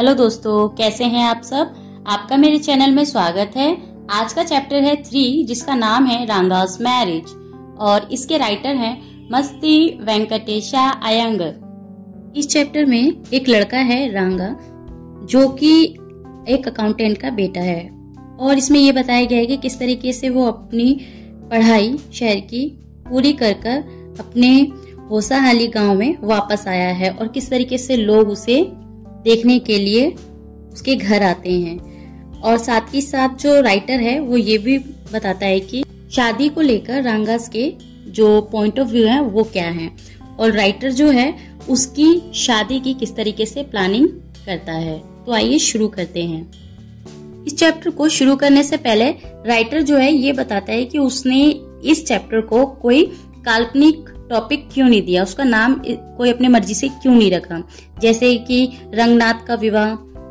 Hello दोस्तों, कैसे हैं आप सब। आपका मेरे चैनल में स्वागत है। आज का चैप्टर है 3 जिसका नाम है रांगास मैरिज और इसके राइटर हैं मस्ती वेंकटेशा अयंगर। इस चैप्टर में एक लड़का है रांगा जो कि एक अकाउंटेंट का बेटा है और इसमें ये बताया गया है कि किस तरीके से वो अपनी पढ़ाई शहर की पूरी कर अपने होसाहाली गांव में वापस आया है और किस तरीके से लोग उसे देखने के लिए उसके घर आते हैं। और साथ ही साथ जो राइटर है वो ये भी बताता है कि शादी को लेकर रांगास के जो पॉइंट ऑफ व्यू है वो क्या है और राइटर जो है उसकी शादी की किस तरीके से प्लानिंग करता है। तो आइए शुरू करते हैं। इस चैप्टर को शुरू करने से पहले राइटर जो है ये बताता है कि उसने इस चैप्टर को कोई काल्पनिक टॉपिक क्यों नहीं दिया, उसका नाम कोई अपने मर्जी से क्यों नहीं रखा, जैसे कि रंगनाथ का विवाह,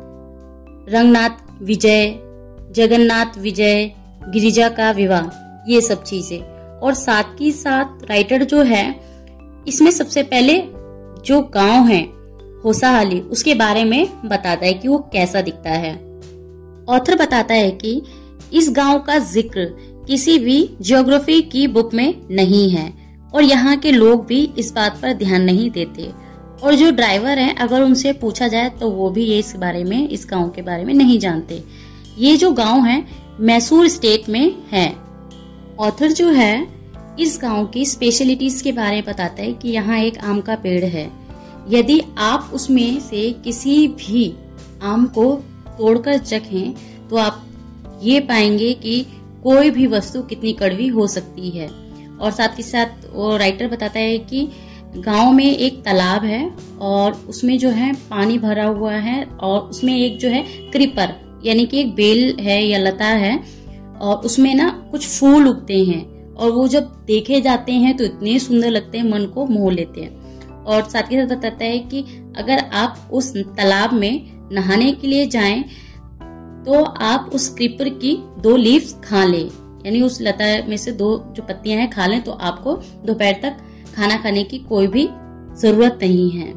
रंगनाथ विजय, जगन्नाथ विजय, गिरिजा का विवाह, ये सब चीजें। और साथ ही साथ राइटर जो है इसमें सबसे पहले जो गांव है होसाहाली उसके बारे में बताता है कि वो कैसा दिखता है। ऑथर बताता है कि इस गांव का जिक्र किसी भी ज्योग्राफी की बुक में नहीं है और यहाँ के लोग भी इस बात पर ध्यान नहीं देते और जो ड्राइवर हैं अगर उनसे पूछा जाए तो वो भी ये इस गांव के बारे में नहीं जानते। ये जो गांव है मैसूर स्टेट में है। ऑथर जो है इस गांव की स्पेशलिटीज के बारे में बताता है कि यहाँ एक आम का पेड़ है। यदि आप उसमें से किसी भी आम को तोड़कर चखें तो आप ये पाएंगे कि कोई भी वस्तु कितनी कड़वी हो सकती है। और साथ ही साथ वो राइटर बताता है कि गांव में एक तालाब है और उसमें जो है पानी भरा हुआ है और उसमें एक जो है क्रीपर यानी कि एक बेल है या लता है और उसमें ना कुछ फूल उगते हैं और वो जब देखे जाते हैं तो इतने सुंदर लगते हैं, मन को मोह लेते हैं। और साथ ही साथ बताता है कि अगर आप उस तालाब में नहाने के लिए जाएं तो आप उस क्रीपर की 2 लीव्स खा लें, यानी उस लता में से 2 जो पत्तियां हैं खा लें तो आपको दोपहर तक खाना खाने की कोई भी जरूरत नहीं है।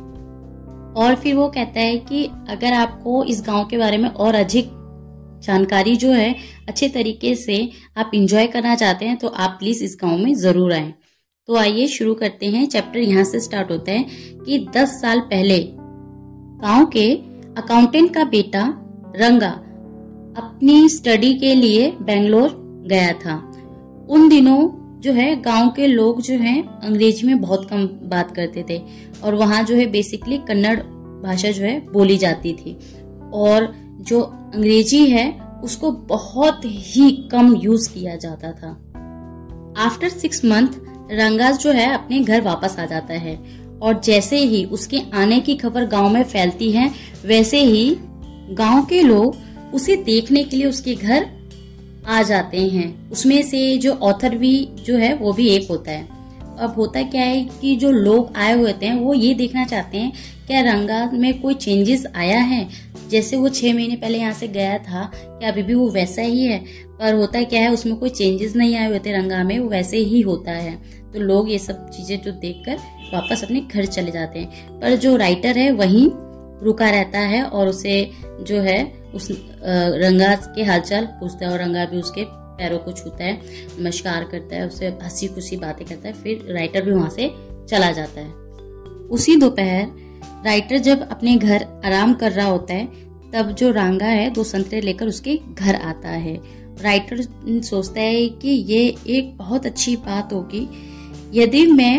और फिर वो कहता है कि अगर आपको इस गांव के बारे में और अधिक जानकारी जो है अच्छे तरीके से आप एंजॉय करना चाहते हैं तो आप प्लीज इस गांव में जरूर आएं। तो आइए शुरू करते हैं। चैप्टर यहाँ से स्टार्ट होता है कि 10 साल पहले गांव के अकाउंटेंट का बेटा रंगा अपनी स्टडी के लिए बेंगलोर गया था। उन दिनों जो है गांव के लोग जो हैं अंग्रेजी में बहुत कम बात करते थे और वहाँ जो है बेसिकली कन्नड़ भाषा जो है बोली जाती थी और जो अंग्रेजी है उसको बहुत ही कम यूज किया जाता था। आफ्टर 6 मंथ रंगास जो है अपने घर वापस आ जाता है और जैसे ही उसके आने की खबर गांव में फैलती है वैसे ही गांव के लोग उसे देखने के लिए उसके घर आ जाते हैं। उसमें से जो ऑथर भी जो है वो भी एक होता है। अब होता क्या है कि जो लोग आए हुए थे वो ये देखना चाहते हैं क्या रंगा में कोई चेंजेस आया है, जैसे वो 6 महीने पहले यहाँ से गया था क्या अभी भी वो वैसा ही है। पर होता क्या है उसमें कोई चेंजेस नहीं आए हुए थे रंगा में, वो वैसे ही होता है। तो लोग ये सब चीजें जो देखकर वापस अपने घर चले जाते हैं। पर जो राइटर है वहीं रुका रहता है और उसे जो है उस रंगा के हालचाल पूछता है और रंगा भी उसके पैरों को छूता है, नमस्कार करता है, उससे हंसी खुशी बातें करता है। फिर राइटर भी वहां से चला जाता है। उसी दोपहर राइटर जब अपने घर आराम कर रहा होता है तब जो रंगा है 2 संतरे लेकर उसके घर आता है। राइटर सोचता है कि ये एक बहुत अच्छी बात होगी यदि मैं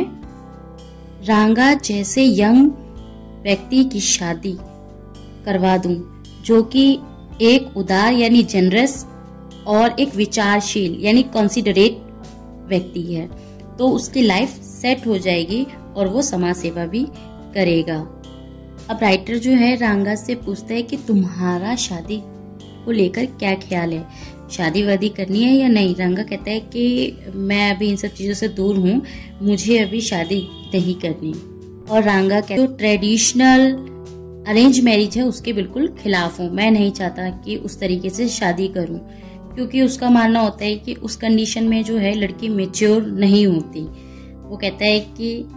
रंगा जैसे यंग व्यक्ति की शादी करवा दूं जो कि एक उदार यानी जनरस और एक विचारशील यानी कंसिडरेट व्यक्ति है, तो उसकी लाइफ सेट हो जाएगी और वो समाज सेवा भी करेगा। अब राइटर जो है रंगा से पूछता है कि तुम्हारा शादी को लेकर क्या ख्याल है, शादी वादी करनी है या नहीं। रंगा कहता है कि मैं अभी इन सब चीजों से दूर हूँ, मुझे अभी शादी नहीं करनी। और रंगा कहता है तो ट्रेडिशनल अरेंज मैरिज है उसके बिल्कुल खिलाफ हूँ, मैं नहीं चाहता कि उस तरीके से शादी करूँ क्योंकि उसका मानना होता है कि उस कंडीशन में जो है लड़की मैच्योर नहीं होती। वो कहता है कि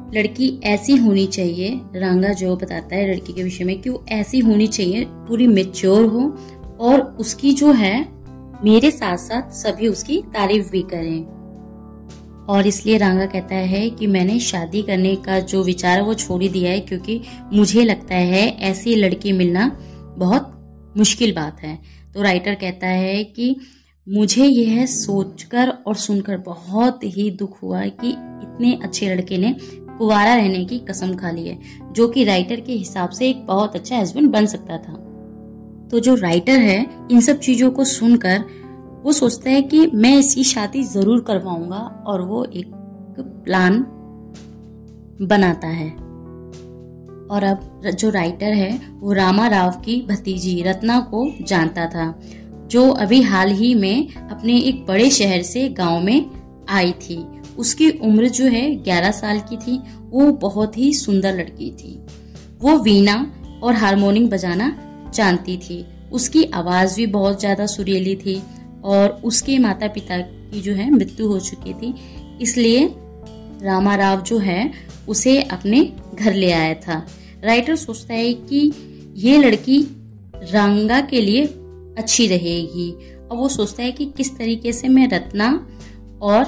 लड़की ऐसी होनी चाहिए, रंगा जो बताता है लड़की के विषय में कि वो ऐसी होनी चाहिए, पूरी मेच्योर हो और उसकी जो है मेरे साथ साथ सभी उसकी तारीफ भी करें। और इसलिए रांगा कहता है कि मैंने शादी करने का जो विचार है वो छोड़ ही दिया है, क्योंकि मुझे लगता है ऐसी लड़की मिलना बहुत मुश्किल बात है। तो राइटर कहता है कि मुझे यह सोचकर और सुनकर बहुत ही दुख हुआ कि इतने अच्छे लड़के ने कुंवारा रहने की कसम खा ली है, जो कि राइटर के हिसाब से एक बहुत अच्छा हस्बैंड बन सकता था। तो जो राइटर है इन सब चीजों को सुनकर वो सोचता है कि मैं इसकी शादी जरूर करवाऊंगा, और वो एक प्लान बनाता है। और अब जो राइटर है वो रामा राव की भतीजी रत्ना को जानता था, जो अभी हाल ही में अपने एक बड़े शहर से गांव में आई थी। उसकी उम्र जो है 11 साल की थी। वो बहुत ही सुंदर लड़की थी। वो वीणा और हारमोनियम बजाना जानती थी। उसकी आवाज भी बहुत ज्यादा सुरीली थी और उसके माता पिता की जो है मृत्यु हो चुकी थी, इसलिए रामा राव जो है उसे अपने घर ले आया था। राइटर सोचता है कि ये लड़की रंगा के लिए अच्छी रहेगी, और वो सोचता है कि किस तरीके से मैं रत्ना और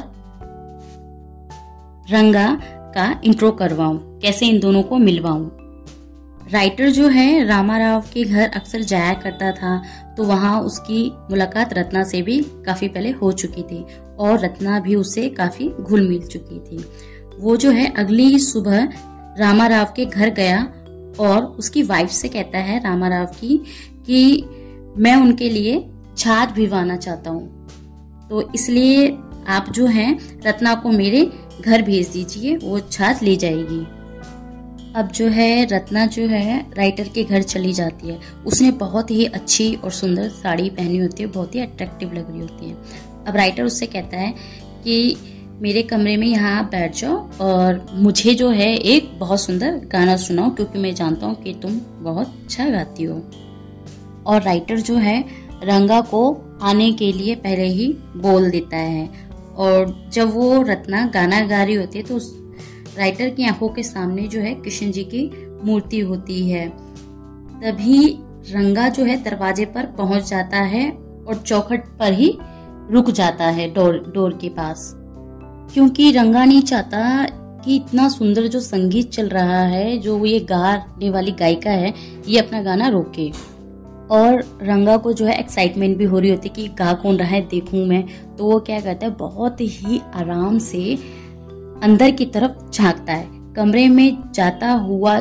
रंगा का इंट्रो करवाऊं, कैसे इन दोनों को मिलवाऊं। राइटर जो है रामा राव के घर अक्सर जाया करता था, तो वहां उसकी मुलाकात रत्ना से भी काफी पहले हो चुकी थी और रत्ना भी उससे काफी घुल मिल चुकी थी। वो जो है अगली ही सुबह रामा राव के घर गया और उसकी वाइफ से कहता है रामा राव की कि मैं उनके लिए छाछ भिजवाना चाहता हूँ, तो इसलिए आप जो है रत्ना को मेरे घर भेज दीजिए, वो छाछ ले जाएगी। अब जो है रत्ना जो है राइटर के घर चली जाती है। उसने बहुत ही अच्छी और सुंदर साड़ी पहनी होती है, बहुत ही अट्रैक्टिव लग रही होती है। अब राइटर उससे कहता है कि मेरे कमरे में यहाँ बैठ जाओ और मुझे जो है एक बहुत सुंदर गाना सुनाओ, क्योंकि मैं जानता हूँ कि तुम बहुत अच्छा गाती हो। और राइटर जो है रंगा को आने के लिए पहले ही बोल देता है, और जब वो रत्ना गाना गा रही होती है तो राइटर की आंखों के सामने जो है कृष्ण जी की मूर्ति होती है। तभी रंगा जो है दरवाजे पर पहुंच जाता है और चौखट पर ही रुक जाता है डोर के पास, क्योंकि रंगा नहीं चाहता कि इतना सुंदर जो संगीत चल रहा है, जो ये गाने वाली गायिका है, ये अपना गाना रोके। और रंगा को जो है एक्साइटमेंट भी हो रही होती कि गा कौन रहा है देखूं मैं। तो वो क्या करता है, बहुत ही आराम से अंदर की तरफ झांकता है। कमरे में जाता हुआ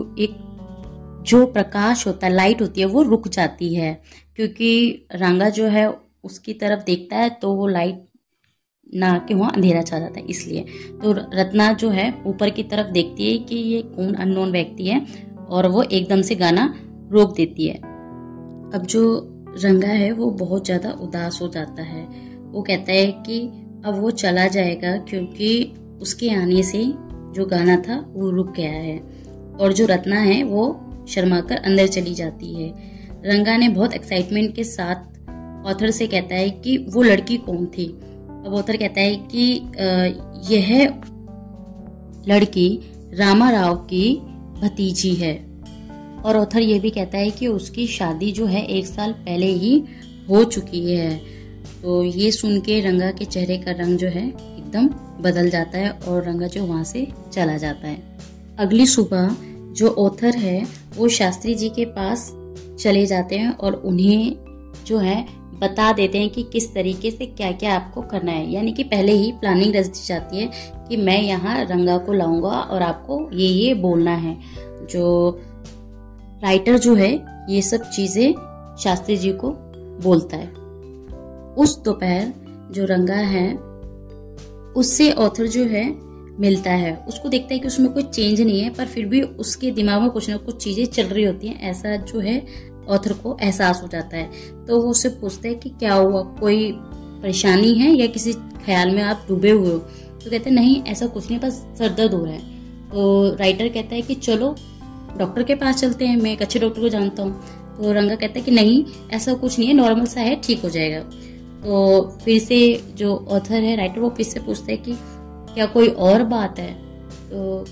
जो प्रकाश होता है, लाइट होती है, वो रुक जाती है, क्योंकि रंगा जो है उसकी तरफ देखता है तो वो लाइट ना के वहाँ अंधेरा छा जाता है, इसलिए। तो रत्ना जो है ऊपर की तरफ देखती है कि ये कौन अननोन व्यक्ति है, और वो एकदम से गाना रोक देती है। अब जो रंगा है वो बहुत ज्यादा उदास हो जाता है। वो कहता है कि अब वो चला जाएगा, क्योंकि उसके आने से जो गाना था वो रुक गया है। और जो रत्ना है वो शर्माकर अंदर चली जाती है। रंगा ने बहुत एक्साइटमेंट के साथ ऑथर से कहता है कि वो लड़की कौन थी। अब ऑथर कहता है कि यह लड़की रामा राव की भतीजी है। और ऑथर ये भी कहता है कि उसकी शादी जो है 1 साल पहले ही हो चुकी है। तो ये सुन के रंगा के चेहरे का रंग जो है एकदम बदल जाता है और रंगा जो वहां से चला जाता है। अगली सुबह जो ऑथर है वो शास्त्री जी के पास चले जाते हैं और उन्हें जो है बता देते हैं कि किस तरीके से क्या क्या आपको करना है। यानी कि पहले ही प्लानिंग रच दी जाती है कि मैं यहाँ रंगा को लाऊंगा और आपको ये बोलना है। जो राइटर जो है ये सब चीजें शास्त्री जी को बोलता है। उस दोपहर जो रंगा है उससे ऑथर जो है मिलता है। उसको देखता है कि उसमें कोई चेंज नहीं है, पर फिर भी उसके दिमाग में कुछ ना कुछ चीजें चल रही होती हैं, ऐसा जो है ऑथर को एहसास हो जाता है। तो वो उससे पूछता है कि क्या हुआ, कोई परेशानी है या किसी ख्याल में आप डूबे हुए हो। तो कहते हैं नहीं ऐसा कुछ नहीं, बस सर दर्द हो रहा है। तो राइटर कहता है कि चलो डॉक्टर के पास चलते हैं, मैं एक अच्छे डॉक्टर को जानता हूँ। तो रंगा कहता है कि नहीं ऐसा कुछ नहीं है, नॉर्मल सा है, ठीक हो जाएगा। तो फिर से जो ऑथर है राइटर वो फिर से पूछता है कि क्या कोई और बात है। तो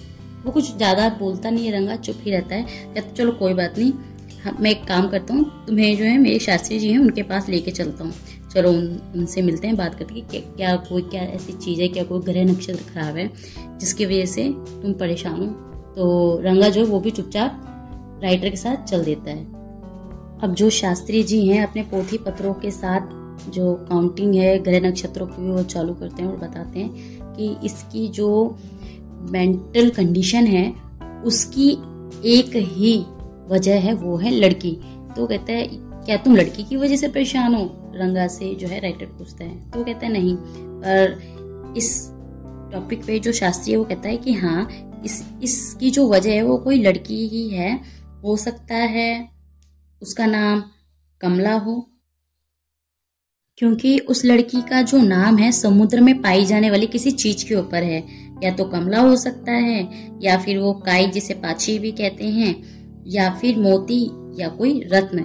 वो कुछ ज्यादा बोलता नहीं है रंगा, चुप ही रहता है। कहता तो चलो कोई बात नहीं, मैं एक काम करता हूँ, तुम्हें जो है मेरे शास्त्री जी हैं उनके पास लेके चलता हूँ, चलो उनसे मिलते हैं, बात करते हैं कि क्या ऐसी चीज है, क्या कोई ग्रह नक्षत्र खराब है जिसकी वजह से तुम परेशान हो। तो रंगा जो वो भी चुपचाप राइटर के साथ चल देता है। अब जो शास्त्री जी हैं अपने पोथी पत्रों के साथ जो काउंटिंग है ग्रह नक्षत्रों की वो चालू करते हैं और बताते हैं कि इसकी जो मेंटल कंडीशन है उसकी एक ही वजह है, वो है लड़की। तो कहता है क्या तुम लड़की की वजह से परेशान हो, रंगा से जो है राइटर पूछता है। तो कहता है नहीं, पर इस टॉपिक पे जो शास्त्री है वो कहता है कि हाँ इसकी जो वजह है वो कोई लड़की ही है, हो सकता है उसका नाम कमला हो, क्योंकि उस लड़की का जो नाम है समुद्र में पाई जाने वाली किसी चीज के ऊपर है। या तो कमला हो सकता है, या फिर वो काई जिसे पाची भी कहते हैं, या फिर मोती, या कोई रत्न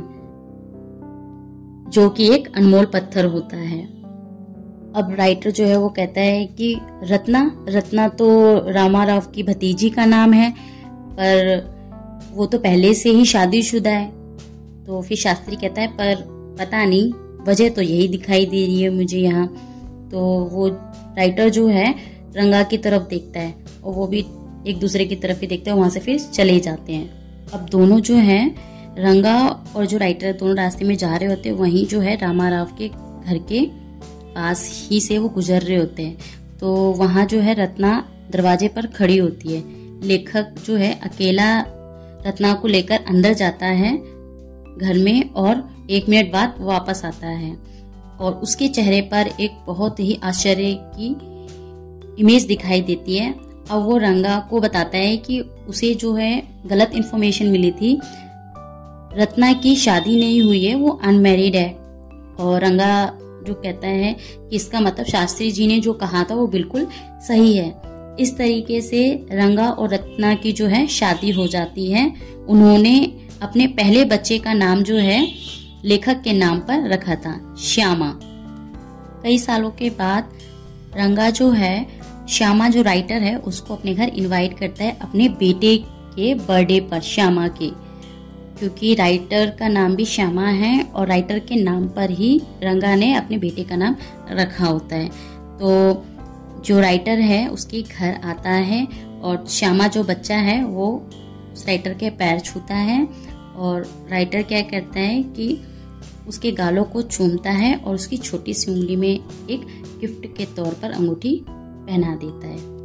जो कि एक अनमोल पत्थर होता है। अब राइटर जो है वो कहता है कि रत्ना तो रामाराव की भतीजी का नाम है, पर वो तो पहले से ही शादीशुदा है। तो फिर शास्त्री कहता है पर पता नहीं, वजह तो यही दिखाई दे रही है मुझे यहाँ। तो वो राइटर जो है रंगा की तरफ देखता है और वो भी एक दूसरे की तरफ ही देखते हैं, वहां से फिर चले जाते हैं। अब दोनों जो हैं रंगा और जो राइटर दोनों रास्ते में जा रहे होते हैं, वहीं जो है रामाराव के घर के पास ही से वो गुजर रहे होते हैं। तो वहां जो है रत्ना दरवाजे पर खड़ी होती है। लेखक जो है अकेला रत्ना को लेकर अंदर जाता है घर में और 1 मिनट बाद वापस आता है और उसके चेहरे पर एक बहुत ही आश्चर्य की इमेज दिखाई देती है। अब वो रंगा को बताता है कि उसे जो है गलत इन्फॉर्मेशन मिली थी, रत्ना की शादी नहीं हुई है, वो अनमैरिड है। और रंगा जो कहता है कि इसका मतलब शास्त्री जी ने जो कहा था वो बिल्कुल सही है। इस तरीके से रंगा और रत्ना की जो है शादी हो जाती है। उन्होंने अपने पहले बच्चे का नाम जो है लेखक के नाम पर रखा था, श्यामा। कई सालों के बाद रंगा जो है श्यामा जो राइटर है उसको अपने घर इनवाइट करता है अपने बेटे के बर्थडे पर, श्यामा के, क्योंकि राइटर का नाम भी श्यामा है और राइटर के नाम पर ही रंगा ने अपने बेटे का नाम रखा होता है। तो जो राइटर है उसके घर आता है और श्यामा जो बच्चा है वो उस राइटर के पैर छूता है और राइटर क्या करता है कि उसके गालों को चूमता है और उसकी छोटी सी उंगली में एक गिफ्ट के तौर पर अंगूठी पहना देता है।